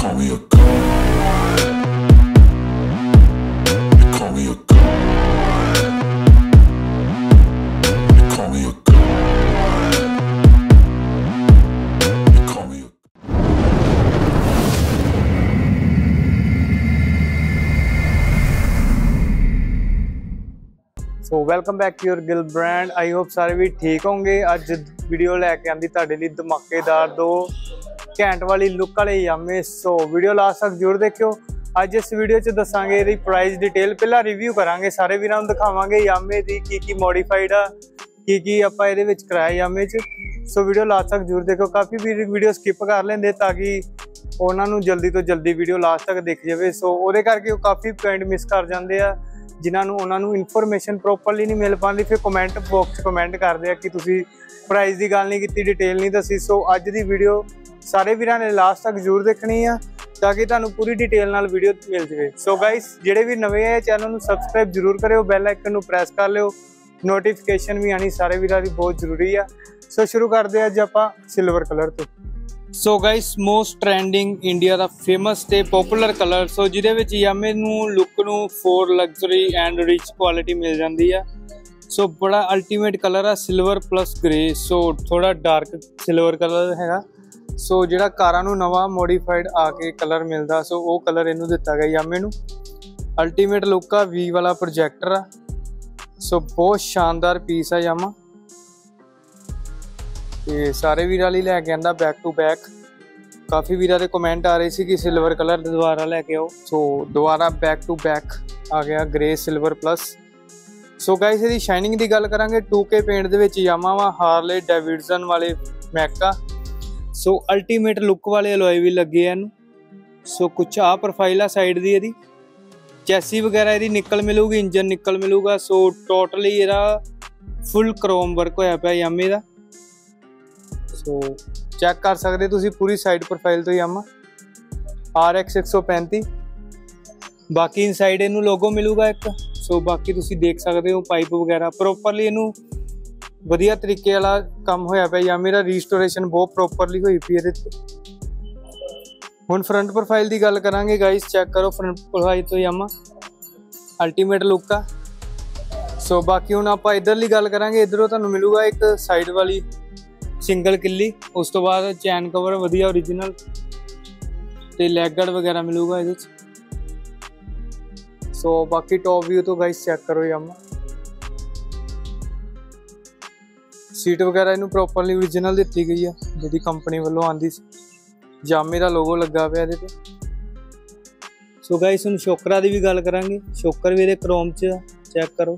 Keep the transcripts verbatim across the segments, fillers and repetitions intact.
call me a god. You call me a god. You call me a god. You call me a so welcome back to your Gill brand. I hope ਸਾਰੇ ਵੀ ਠੀਕ ਹੋਣਗੇ। ਅੱਜ video ਲੈ ਕੇ ਆਂਦੀ ਤੁਹਾਡੇ ਲਈ ਧਮਾਕੇਦਾਰ ਦੋ ਘੈਂਟ ਵਾਲੀ ਲੁੱਕ ਵਾਲੇ ਯਾਮੇ। ਸੋ ਵੀਡੀਓ ਲਾਸਟ ਤੱਕ ਜ਼ਰੂਰ ਦੇਖਿਓ। ਅੱਜ ਇਸ ਵੀਡੀਓ 'ਚ ਦੱਸਾਂਗੇ ਇਹਦੀ ਪ੍ਰਾਈਸ ਡਿਟੇਲ, ਪਹਿਲਾਂ ਰਿਵਿਊ ਕਰਾਂਗੇ, ਸਾਰੇ ਵੀਰਾਂ ਨੂੰ ਦਿਖਾਵਾਂਗੇ ਯਾਮੇ ਦੀ ਕੀ ਕੀ ਮੋਡੀਫਾਈਡ ਆ, ਕੀ ਕੀ ਆਪਾਂ ਇਹਦੇ ਵਿੱਚ ਕਰਾਇਆ ਯਾਮੇ 'ਚ। ਸੋ ਵੀਡੀਓ ਲਾਸਟ ਤੱਕ ਜ਼ਰੂਰ ਦੇਖਿਓ। ਕਾਫੀ ਵੀਰ ਵੀਡੀਓ ਸਕਿਪ ਕਰ ਲੈਂਦੇ ਤਾਂ ਕਿ ਉਹਨਾਂ ਨੂੰ ਜਲਦੀ ਤੋਂ ਜਲਦੀ ਵੀਡੀਓ ਲਾਸਟ ਤੱਕ ਦਿਖ ਜਾਵੇ। ਸੋ ਉਹਦੇ ਕਰਕੇ ਉਹ ਕਾਫੀ ਪੁਆਇੰਟ ਮਿਸ ਕਰ ਜਾਂਦੇ ਆ ਜਿਨ੍ਹਾਂ ਨੂੰ ਉਹਨਾਂ ਨੂੰ ਇਨਫੋਰਮੇਸ਼ਨ ਪ੍ਰੋਪਰਲੀ ਨਹੀਂ ਮਿਲ ਪਾਉਂਦੀ। ਫਿਰ ਕਮੈਂਟ ਬਾਕਸ 'ਚ ਕਮੈਂਟ ਕਰਦੇ ਆ ਕਿ ਤੁਸੀਂ ਪ੍ਰਾਈਸ ਦੀ ਗੱਲ ਨਹੀਂ ਕੀਤੀ, ਡਿਟੇਲ ਨਹੀਂ ਦੱਸੀ। ਸੋ ਅੱਜ ਦੀ ਵੀਡੀਓ ਸਾਰੇ ਵੀਰਾਂ ਨੇ ਲਾਸਟ ਤੱਕ ਜ਼ਰੂਰ ਦੇਖਣੀ ਆ ਤਾਂ ਕਿ ਤੁਹਾਨੂੰ ਪੂਰੀ ਡਿਟੇਲ ਨਾਲ ਵੀਡੀਓ ਮਿਲ ਜਾਵੇ। ਸੋ ਗਾਇਸ, ਜਿਹੜੇ ਵੀ ਨਵੇਂ ਹੈ ਚੈਨਲ ਨੂੰ ਸਬਸਕ੍ਰਾਈਬ ਜ਼ਰੂਰ ਕਰਿਓ, ਬੈਲ ਆਈਕਨ ਨੂੰ ਪ੍ਰੈਸ ਕਰ ਲਿਓ, ਨੋਟੀਫਿਕੇਸ਼ਨ ਵੀ ਆਣੀ ਸਾਰੇ ਵੀਰਾਂ ਦੀ ਬਹੁਤ ਜ਼ਰੂਰੀ ਆ। ਸੋ ਸ਼ੁਰੂ ਕਰਦੇ ਆ ਅੱਜ ਆਪਾਂ ਸਿਲਵਰ ਕਲਰ ਤੋਂ। So guys, most trending India ਦਾ ਫੇਮਸ ਤੇ ਪਪੂਲਰ ਕਲਰ, ਸੋ ਜਿਹਦੇ ਵਿੱਚ ਯਾਮੇ ਨੂੰ ਲੁੱਕ ਨੂੰ for luxury and rich quality ਮਿਲ ਜਾਂਦੀ ਆ। ਸੋ ਬੜਾ ਅਲਟੀਮੇਟ ਕਲਰ ਆ, ਸਿਲਵਰ ਪਲੱਸ ਗ੍ਰੇ। ਸੋ ਥੋੜਾ ਡਾਰਕ ਸਿਲਵਰ ਕਲਰ ਹੈਗਾ। ਸੋ ਜਿਹੜਾ ਕਾਰਾਂ ਨੂੰ ਨਵਾਂ ਮੋਡੀਫਾਈਡ ਆ ਕੇ ਕਲਰ ਮਿਲਦਾ, ਸੋ ਉਹ ਕਲਰ ਇਹਨੂੰ ਦਿੱਤਾ ਗਿਆ ਯਾਮੇ ਨੂੰ। ਅਲਟੀਮੇਟ ਲੁੱਕ ਆ, ਵੀ ਵਾਲਾ ਪ੍ਰੋਜੈਕਟਰ ਆ। ਸੋ ਬਹੁਤ ਸ਼ਾਨਦਾਰ ਪੀਸ ਆ ਯਾਮਾ ਤੇ ਸਾਰੇ ਵੀਰਾਂ ਲਈ ਲੈ ਕੇ ਆਂਦਾ ਬੈਕ ਟੂ ਬੈਕ। ਕਾਫੀ ਵੀਰਾਂ ਦੇ ਕਮੈਂਟ ਆ ਰਹੇ ਸੀ ਕਿ ਸਿਲਵਰ ਕਲਰ ਦੁਬਾਰਾ ਲੈ ਕੇ ਆਓ। ਸੋ ਦੁਬਾਰਾ ਬੈਕ ਟੂ ਬੈਕ ਆ ਗਿਆ grey silver plus. So guys, ਇਹਦੀ ਸ਼ਾਈਨਿੰਗ ਦੀ ਗੱਲ ਕਰਾਂਗੇ। ਟੂ ਕੇ ਪੇਂਟ ਦੇ ਵਿੱਚ ਯਾਮਾ ਵਾ, ਹਾਰਲੇ ਡੇਵਿਡਸਨ ਵਾਲੇ ਮੈਕਾ। ਸੋ ਅਲਟੀਮੇਟ ਲੁੱਕ ਵਾਲੇ ਅਲੋਏ ਵੀ ਲੱਗੇ ਆ ਇਹਨੂੰ। ਸੋ ਕੁਛ ਆ ਪ੍ਰੋਫਾਈਲ ਆ ਸਾਈਡ ਦੀ ਇਹਦੀ। ਚੈਸੀ ਵਗੈਰਾ ਇਹਦੀ ਨਿਕਲ ਮਿਲੂਗੀ, ਇੰਜਨ ਨਿਕਲ ਮਿਲੂਗਾ। ਸੋ ਟੋਟਲੀ ਇਹਦਾ ਫੁੱਲ ਕ੍ਰੋਮ ਵਰਕ ਹੋਇਆ ਪਿਆ ਯਾਮੇ ਦਾ। ਸੋ ਚੈੱਕ ਕਰ ਸਕਦੇ ਤੁਸੀਂ ਪੂਰੀ ਸਾਈਡ ਪ੍ਰੋਫਾਈਲ ਤੋਂ ਯਾਮਾ ਆਰ ਐਕਸ ਇੱਕ ਸੌ ਪੈਂਤੀ। ਬਾਕੀ ਇਨਸਾਈਡ ਇਹਨੂੰ ਲੋਗੋ ਮਿਲੂਗਾ ਇੱਕ। ਸੋ ਬਾਕੀ ਤੁਸੀਂ ਦੇਖ ਸਕਦੇ ਹੋ ਪਾਈਪ ਵਗੈਰਾ ਪ੍ਰੋਪਰਲੀ ਇਹਨੂੰ ਵਧੀਆ ਤਰੀਕੇ ਵਾਲਾ ਕੰਮ ਹੋਇਆ ਪਿਆ ਯਾਮੇ ਦਾ। ਰੀਸਟੋਰੇਸ਼ਨ ਬਹੁਤ ਪ੍ਰੋਪਰਲੀ ਹੋਈ ਪਈ ਇਹਦੇ ਤੇ। ਹੁਣ ਫਰੰਟ ਪ੍ਰੋਫਾਈਲ ਦੀ ਗੱਲ ਕਰਾਂਗੇ ਗਾਇਸ। ਚੈੱਕ ਕਰੋ ਫਰੰਟ ਪ੍ਰੋਫਾਈਲ ਤੋਂ ਯਾਮਾ ਅਲਟੀਮੇਟ ਲੁੱਕ ਆ। ਸੋ ਬਾਕੀ ਹੁਣ ਆਪਾਂ ਇੱਧਰਲੀ ਗੱਲ ਕਰਾਂਗੇ। ਇੱਧਰੋਂ ਤੁਹਾਨੂੰ ਮਿਲੂਗਾ ਇੱਕ ਸਾਈਡ ਵਾਲੀ ਸਿੰਗਲ ਕਿੱਲੀ, ਉਸ ਤੋਂ ਬਾਅਦ ਚੈਨ ਕਵਰ ਵਧੀਆ ਓਰੀਜਨਲ ਤੇ ਲੈਗ ਗਾਰਡ ਵਗੈਰਾ ਮਿਲੂਗਾ ਇਹਦੇ 'ਚ। ਸੋ ਬਾਕੀ ਟੌਪ ਵਿਊ ਤੋਂ ਗਾਇਸ ਚੈੱਕ ਕਰੋ ਯਾਮਾ। ਸੀਟ ਵਗੈਰਾ ਇਹਨੂੰ ਪ੍ਰੋਪਰਲੀ ਓਰੀਜਨਲ ਦਿੱਤੀ ਗਈ ਆ ਜਿਹੜੀ ਕੰਪਨੀ ਵੱਲੋਂ ਆਂਦੀ ਸੀ। ਯਾਮੇ ਦਾ ਲੋਗੋ ਲੱਗਾ ਪਿਆ ਇਹਦੇ ਤੇ। ਸੋ ਗਾਇਸ, ਹੁਣ ਸ਼ੋਕਰਾਂ ਦੀ ਵੀ ਗੱਲ ਕਰਾਂਗੇ। ਸ਼ੋਕਰ ਵੀ ਇਹਦੇ ਕ੍ਰੋਮ 'ਚ ਚੈੱਕ ਕਰੋ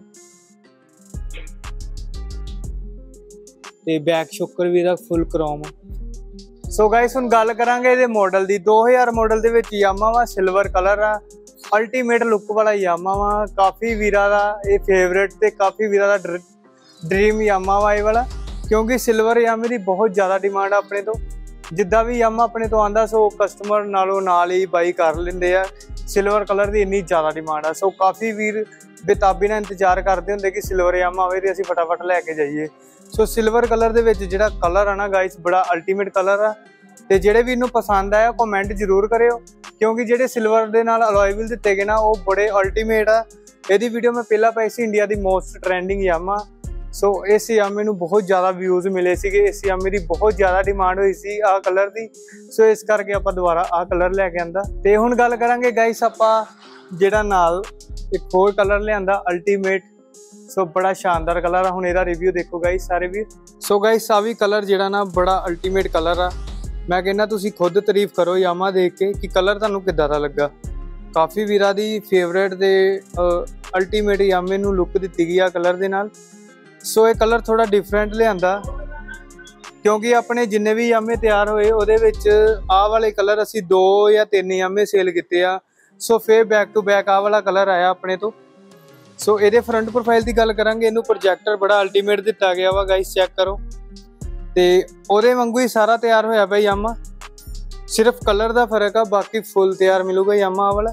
ਤੇ ਬੈਕ ਸ਼ੋਕਰ ਵੀ ਇਹਦਾ ਫੁੱਲ ਕ੍ਰੋਮ ਆ। ਸੋ ਗਾਇਸ, ਹੁਣ ਗੱਲ ਕਰਾਂਗੇ ਇਹਦੇ ਮਾਡਲ ਦੀ। ਦੋ ਹਜ਼ਾਰ ਮਾਡਲ ਦੇ ਵਿੱਚ ਯਾਮਾ ਵਾ, ਸਿਲਵਰ ਕਲਰ ਆ, ਅਲਟੀਮੇਟ ਲੁੱਕ ਵਾਲਾ ਯਾਮਾ ਵਾ। ਕਾਫੀ ਵੀਰਾਂ ਦਾ ਇਹ ਫੇਵਰੇਟ ਤੇ ਕਾਫੀ ਵੀਰਾਂ ਦਾ ਡ੍ਰੀਮ ਯਾਮਾ ਵਾ ਇਹ ਵਾਲਾ, ਕਿਉਂਕਿ ਸਿਲਵਰ ਯਾਮੇ ਦੀ ਬਹੁਤ ਜ਼ਿਆਦਾ ਡਿਮਾਂਡ ਆ ਆਪਣੇ ਤੋਂ। ਜਿੱਦਾਂ ਵੀ ਯਾਮਾ ਆਪਣੇ ਤੋਂ ਆਂਦਾ ਸੋ ਕਸਟਮਰ ਨਾਲੋਂ ਨਾਲ ਹੀ ਬਾਈ ਕਰ ਲੈਂਦੇ ਆ। ਸਿਲਵਰ ਕਲਰ ਦੀ ਇੰਨੀ ਜ਼ਿਆਦਾ ਡਿਮਾਂਡ ਆ। ਸੋ ਕਾਫੀ ਵੀਰ ਬੇਤਾਬੀ ਨਾਲ ਇੰਤਜ਼ਾਰ ਕਰਦੇ ਹੁੰਦੇ ਕਿ ਸਿਲਵਰ ਯਾਮਾ ਆਵੇ ਤੇ ਅਸੀਂ ਫਟਾਫਟ ਲੈ ਕੇ ਜਾਈਏ। ਸੋ ਸਿਲਵਰ ਕਲਰ ਦੇ ਵਿੱਚ ਜਿਹੜਾ ਕਲਰ ਆ ਨਾ ਗਾਇਸ, ਬੜਾ ਅਲਟੀਮੇਟ ਕਲਰ ਆ। ਤੇ ਜਿਹੜੇ ਵੀ ਇਹਨੂੰ ਪਸੰਦ ਆਇਆ ਕਮੈਂਟ ਜ਼ਰੂਰ ਕਰਿਓ, ਕਿਉਂਕਿ ਜਿਹੜੇ ਸਿਲਵਰ ਦੇ ਨਾਲ ਅਲੋਏ ਵੀਲ ਦਿੱਤੇ ਗਏ ਨਾ ਉਹ ਬੜੇ ਅਲਟੀਮੇਟ ਆ। ਇਹਦੀ ਵੀਡੀਓ ਮੈਂ ਪਹਿਲਾਂ ਪਾਈ ਸੀ, ਇੰਡੀਆ ਦੀ ਮੋਸਟ ਟ੍ਰੈਂਡਿੰਗ ਯਾਮਾ। ਸੋ ਇਸ ਯਾਮੇ ਨੂੰ ਬਹੁਤ ਜ਼ਿਆਦਾ ਵਿਊਜ਼ ਮਿਲੇ ਸੀਗੇ। ਇਸ ਯਾਮੇ ਦੀ ਬਹੁਤ ਜ਼ਿਆਦਾ ਡਿਮਾਂਡ ਹੋਈ ਸੀ ਆਹ ਕਲਰ ਦੀ। ਸੋ ਇਸ ਕਰਕੇ ਆਪਾਂ ਦੁਬਾਰਾ ਆਹ ਕਲਰ ਲੈ ਕੇ ਆਂਦਾ। ਤੇ ਹੁਣ ਗੱਲ ਕਰਾਂਗੇ ਗਾਇਸ ਆਪਾਂ ਜਿਹੜਾ ਨਾਲ ਇੱਕ ਹੋਰ ਕਲਰ ਲਿਆਂਦਾ ਅਲਟੀਮੇਟ। ਸੋ ਬੜਾ ਸ਼ਾਨਦਾਰ ਕਲਰ ਆ। ਹੁਣ ਇਹਦਾ ਰਿਵਿਊ ਦੇਖੋ ਗਾਇਸ ਸਾਰੇ ਵੀ। ਸੋ ਗਾਇਸ, ਆ ਵੀ ਕਲਰ ਜਿਹੜਾ ਨਾ ਬੜਾ ਅਲਟੀਮੇਟ ਕਲਰ ਆ। ਮੈਂ ਕਹਿੰਦਾ ਤੁਸੀਂ ਖੁਦ ਤਾਰੀਫ ਕਰੋ ਯਾਮਾ ਦੇਖ ਕੇ ਕਿ ਕਲਰ ਤੁਹਾਨੂੰ ਕਿੱਦਾਂ ਦਾ ਲੱਗਾ। ਕਾਫੀ ਵੀਰਾਂ ਦੀ ਫੇਵਰੇਟ ਤੇ ਅਲਟੀਮੇਟ ਯਾਮੇ ਨੂੰ ਲੁੱਕ ਦਿੱਤੀ ਗਈ ਆ ਕਲਰ ਦੇ ਨਾਲ। ਸੋ ਇਹ ਕਲਰ ਥੋੜਾ ਡਿਫਰੈਂਟ ਲਿਆਂਦਾ, ਕਿਉਂਕਿ ਆਪਣੇ ਜਿੰਨੇ ਵੀ ਯਾਮੇ ਤਿਆਰ ਹੋਏ ਉਹਦੇ ਵਿੱਚ ਆਹ ਵਾਲੇ ਕਲਰ ਅਸੀਂ ਦੋ ਜਾਂ ਤਿੰਨ ਯਾਮੇ ਸੇਲ ਕੀਤੇ ਆ। ਸੋ ਫਿਰ ਬੈਕ ਟੂ ਬੈਕ ਆਹ ਵਾਲਾ ਕਲਰ ਆਇਆ ਆਪਣੇ ਤੋਂ। ਸੋ ਇਹਦੇ ਫਰੰਟ ਪ੍ਰੋਫਾਈਲ ਦੀ ਗੱਲ ਕਰਾਂਗੇ। ਇਹਨੂੰ ਪ੍ਰੋਜੈਕਟਰ ਬੜਾ ਅਲਟੀਮੇਟ ਦਿੱਤਾ ਗਿਆ ਵਾ ਗਾਇਸ, ਚੈੱਕ ਕਰੋ। ਤੇ ਉਹਦੇ ਵਾਂਗੂ ਹੀ ਸਾਰਾ ਤਿਆਰ ਹੋਇਆ ਪਿਆ ਯਾਮਾ, ਸਿਰਫ ਕਲਰ ਦਾ ਫਰਕ ਆ, ਬਾਕੀ ਫੁੱਲ ਤਿਆਰ ਮਿਲੂਗਾ ਯਾਮਾ ਵਾਲਾ।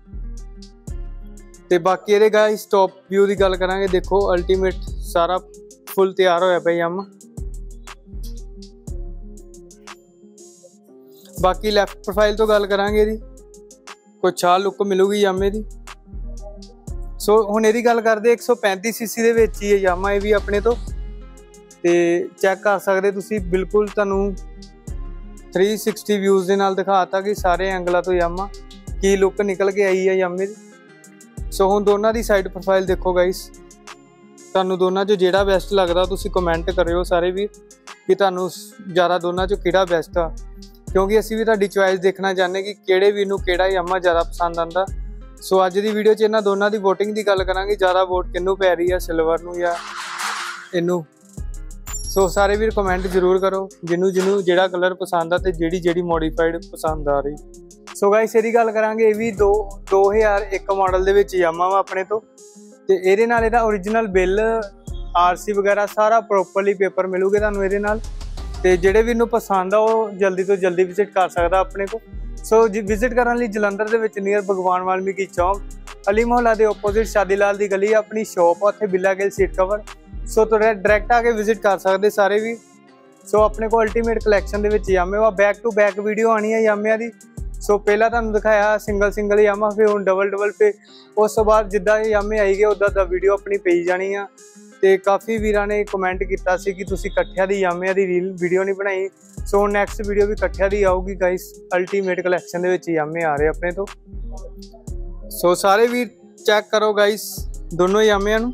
ਤੇ ਬਾਕੀ ਇਹਦੇ ਗਾਇਸ ਟੌਪ ਵਿਊ ਦੀ ਗੱਲ ਕਰਾਂਗੇ। ਦੇਖੋ ਅਲਟੀਮੇਟ ਸਾਰਾ ਫੁੱਲ ਤਿਆਰ ਹੋਇਆ ਪਿਆ ਯਾਮਾ। बाकी लैफ्ट प्रोफाइल तो गल करांगे दी कुछ आ लुक मिलूगी यामे दी। सो हुण इहदी गल करदे एक सौ पैंती सीसी दे विच ही है यामा, ये भी अपने तो ते चैक कर सकदे तुसीं। बिल्कुल तुहानूं थ्री सिक्सटी व्यूज़ दे नाल दिखाता कि सारे एंगलों तो यामा की लुक निकल के आई है यामे दी। सो हुण दोनों दी साइड प्रोफाइल देखो गाइस, तुहानूं दोनों चों जिहड़ा बेस्ट लगदा तुसीं कमेंट करियो सारे भी कि तुहानूं ज़्यादा दोनों चों किहड़ा बेस्ट आ, क्योंकि असीं भी तुहाडी चॉइस देखना चाहते कि किहड़े वीर नूं किहड़ा यामा ज़्यादा पसंद आंदा। सो अज दी वीडियो च इन्हां दोनों दी वोटिंग दी गल करांगे, ज़्यादा वोट किन्नू पै रही है सिल्वर नूं या इनू। सो सारे वीर कमेंट जरूर करो जिन्नू जिन्नू जिहड़ा कलर पसंद आ ते जिहड़ी जिहड़ी मॉडिफाइड पसंद आ रही। सो गाइस इहदी गल करांगे, ये भी दो दो हज़ार एक मॉडल दे विच यामा वा अपने तो, ते इहदे नाल इहदा ओरिजिनल बिल आरसी वगैरह सारा प्रॉपरली पेपर मिलूगे तुहानूं इहदे नाल। ते जिहड़े वीर नूं पसंद आ वो जल्दी तो जल्दी विजिट कर सकदा अपने को। सो विजिट करने लई जलंधर दे विच नियर भगवान वाल्मीकि चौक अली मोहल्ला के ओपोजिट शादी लाल की गली अपनी शॉप उत्थे बिल्ला गिल सीट कवर। सो तो डायरैक्ट आके विजिट कर सकते सारे भी। सो अपने को अल्टीमेट कलैक्शन के यामे वा बैक टू बैक वीडियो आनी है यामिया की। सो पहला तुहानूं दिखाया सिंगल सिंगल यामा, फिर हुण डबल डबल पे, उस तो बाद जिद्दां यामे आई गए उदा दा वीडियो अपनी पई जानी आ। ते काफ़ी वीरां ने कमेंट किया कि तुसीं कट्ठिया दी यामिया दी रील वीडियो नहीं बनाई। सो नैक्सट वीडियो भी कट्ठिया दी आऊगी गाइस, अल्टीमेट कलैक्शन दे विच यामे आ रहे अपने तो। सो सारे वीर चैक करो गाइस दोनों यामिया नूं।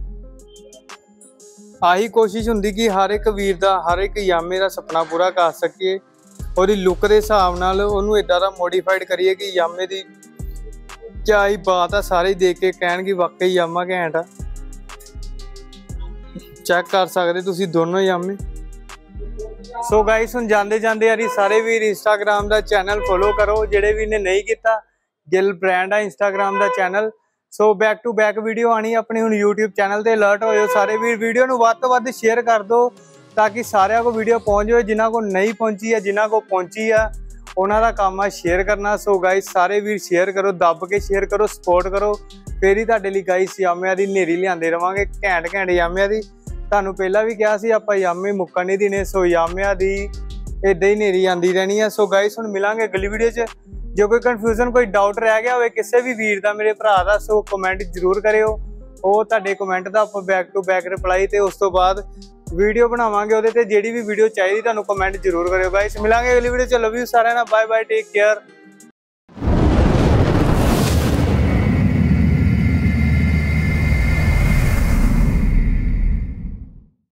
आही कोशिश हुंदी कि हर एक वीर दा हर एक यामे दा सपना पूरा कर सकीए, और लुक के हिसाब नाल उहनूं इदां दा मॉडिफाइड करिए कि यामे दी क्या ही बात आ, सारे देख के कहण कि वाकई यामा घैंट आ। चैक कर सकते तुसीं दोनों यामे। सो गाइस हुण जांदे जांदे यारी सारे वीर इंस्टाग्राम दा चैनल फॉलो करो, जिहड़े वीर ने नहीं किया गिल ब्रांड आ इंस्टाग्राम दा channel. So back to back video आनी अपने हुण यूट्यूब चैनल ते अलर्ट होयो सारे वीर, वीडियो नूं वध तों वध शेयर कर दो ताकि सारिਆਂ को वीडियो पहुंच जाए। जिन्हां को नहीं पहुंची है जिन्हां को पहुंची है उन्हां दा काम आ शेयर करना। सो गाइस सारे वीर शेयर करो, दब के शेयर करो, सपोर्ट करो, फिर ही तुहाडे लई गाइस यामिया दी नेरी लिआंदे रवांगे घैंट घैंट यामिया दी। तुहानूं पहला भी कहा सी आपां यामे मुक्कण नहीं देने। सो यामिया दी इदां ही नेरी आंदी रहनी है। सो गाइस हुण मिलांगे अगली वीडियो च। जो कोई कन्फ्यूजन कोई डाउट रह गया होवे किसी भी वीर दा मेरे भरा दा, सो कमेंट जरूर करियो, वो तुहाडे कमेंट दा आपां बैक टू बैक रिप्लाई ते उस तो बाद वीडियो बनावांगे उहदे ते। जिहड़ी भी वीडियो चाहिए तुहानूं कमेंट जरूर करियो गाइस। मिलांगे अगली वीडियो च। लव यू सारिआं नाल, बाय बाय, टेक केयर।